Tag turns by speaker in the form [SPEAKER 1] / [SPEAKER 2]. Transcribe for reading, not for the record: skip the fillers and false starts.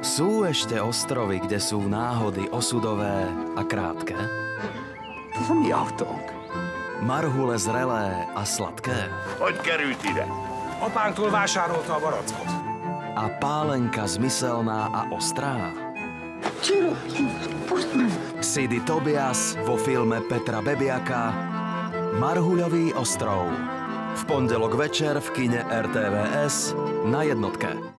[SPEAKER 1] Sú ešte ostrovy, kde sú náhody osudové a krátke?
[SPEAKER 2] Ez a mi autónk.
[SPEAKER 1] Marhule zrelé a sladké?
[SPEAKER 3] Hogy került ide?
[SPEAKER 4] Apánktól vásárolta a barackot.
[SPEAKER 1] A pálenka zmyselná a ostrá? Sidy Tobias vo filme Petra Bebiaka Marhuľový ostrov. V pondelok večer v kine RTVS na jednotke.